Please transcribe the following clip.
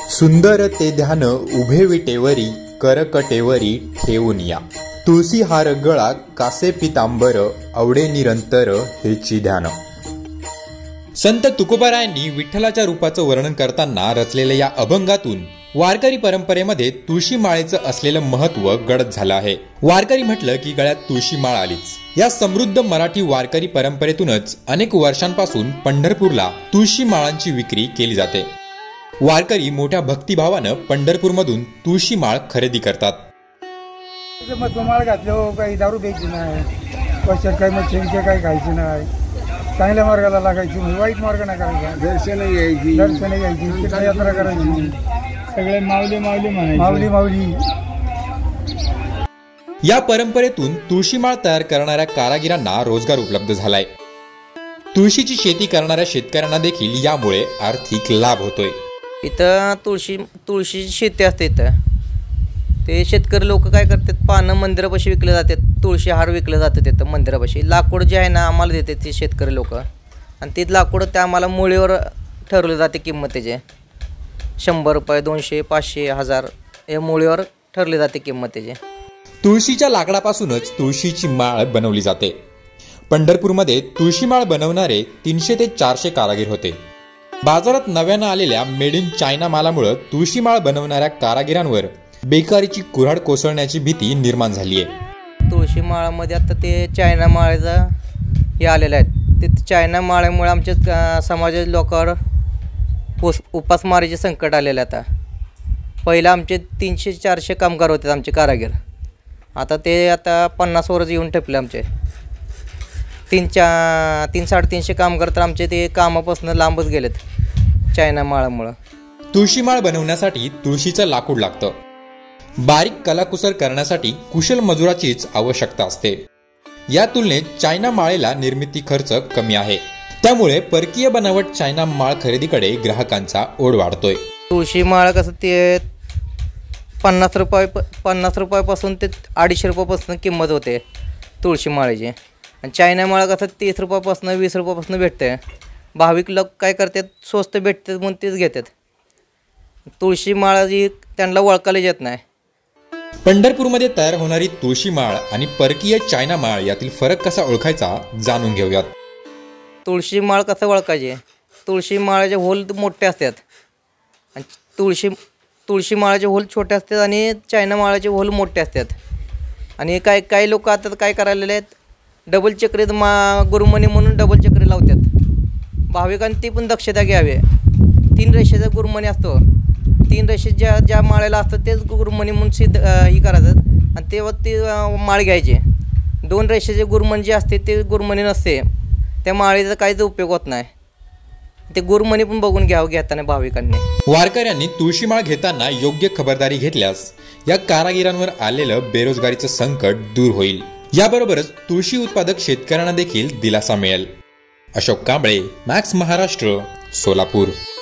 सुंदर ते ध्यान उभे विटेवरी करकटेवरी ठेवून या। तुळसी हार गळा कासे पितांबर आवडे निरंतर हेची ध्यान। संत तुकोबारायांनी विठ्ठलाच्या रूपाचं वर्णन करताना रचलेल्या या अभंगातून वारकरी परंपरेमध्ये तुळशी माळेचं असलेलं महत्त्व गडद झालं आहे। वारकरी म्हटलं की गळ्यात तुळशी माळ आलीच। या समृद्ध मराठी वारकरी परंपरेतूनच अनेक वर्षांपासून पंढरपूरला तुळशी माळांची विक्री केली जाते। वारकरी मोठ्या भक्तिभावानं पंढरपूरमधून तुळशी माळ खरेदी करतात। माळ घातल्यावर काही दारू प्यायची नाही, पैशात काही मच्छीचे काही खायचे नाही, चांगल्या मार्गाला लागायची, वाईट मार्ग नाही करायचा, दर्शन घ्यायची, तीर्थयात्रा करायची, सगळे माऊली माऊली म्हणायचे, माऊली माऊली। या परंपरेतून तुळशी माळ तयार करणाऱ्या कारागिरांना रोजगार उपलब्ध झालाय। तुळशीची शेती करणाऱ्या शेतकऱ्यांना देखील यामुळे आर्थिक लाभ होतोय। इथं तुळशीची शेती असते। इथं ते शेतकरी लोक काय करतात, पानं मंदिरापाशी विकले जातात, तुळशी हार विकले जातात। इथं मंदिरापाशी लाकूड जे आहे ना आम्हाला देतात ते शेतकरी लोक, आणि ते लाकूड ते आम्हाला मुळीवर ठरवले जाते किंमत त्याचे 100 रुपये 200 500 1000 या मुळीवर ठरली जाते किंमत त्याची। तुळशीच्या लाकडापासूनच तुळशीची माळ बनवली जाते। पंढरपूरमध्ये तुळशी माळ बनवणारे 300 ते 400 कारागीर होते। बाजारात नव्यानं आलेल्या मेड इन चायना मालामुळे तुळशी माळ बनवणाऱ्या कारागिरांवर बेकारीची कुऱ्हाड कोसळण्याची भीती निर्माण झाली आहे। तुळशी माळामध्ये आता ते चायना माळेचा हे आलेले आहेत। ते चायना माळ्यामुळे आमच्या समाजाच्या लोकांवर उपासमारीचे संकट आलेले आता। पहिला आमचे 300-400 कामगार होते आमचे कारागीर, आता ते आता 50 वरच येऊन ठेपले आमचे। 300-350 कामगार तर आमचे ते कामापासून लांबच गेलेत चायना माळामुळं। तुळशी माळ बनवण्यासाठी तुळशीचं लाकूड लागतं। बारीक कलाकुसर करण्यासाठी कुशल मजुराचीच आवश्यकता असते। या तुलनेत चायना माळेला निर्मिती खर्च कमी आहे, त्यामुळे परकीय बनावट चायना माळ खरेदीकडे ग्राहकांचा ओढ वाढतोय। तुळशी माळ कसं ते 50 रुपयापासून ते 250 रुपयापासून किंमत होते तुळशी माळेची, आणि चायना माळ कसं 30 रुपयापासून 20 रुपयापासून भेटते। भाविक लोक काय करतात, स्वस्त भेटतात म्हणून तेच घेतात। तुळशी माळ जी त्यांना ओळखायला येत नाही। पंढरपूरमध्ये तयार होणारी तुळशी माळ आणि परकीय चायना माळ यातील फरक कसा ओळखायचा जाणून घेऊयात। तुळशी माळ कसं ओळखायचे, तुळशी माळाचे होल मोठे असतात आणि तुळशी माळाचे होल छोटे असतात, आणि चायना माळाचे होल मोठे असतात। आणि काही लोक आता काय करायला आहेत, डबल चक्रीत गुरुमणी म्हणून डबल चक्री लावतात। भाविकांनी ती पण दक्षता घ्यावी। 3 रेषेचा गुरुमणी असतो, 3 रेषे ज्या माळेला असतं तेच गुरुमणी म्हणून सिद्ध ही करायचं, आणि तेव्हा ती माळ घ्यायची। 2 रेषेचे गुरुमणी जे असते ते गुरुमणी नसते, त्या माळेचा काहीच उपयोग होत नाही। ते गुरुमणी पण बघून घ्यावं घेताना भाविकांनी। वारकऱ्यांनी तुळशी माळ घेताना योग्य खबरदारी घेतल्यास या कारागिरांवर आलेलं बेरोजगारीचं संकट दूर होईल। याबरोबरच तुळशी उत्पादक शेतकऱ्यांना देखील दिलासा मिळेल। अशोक कांबळे, मॅक्स महाराष्ट्र, सोलापूर।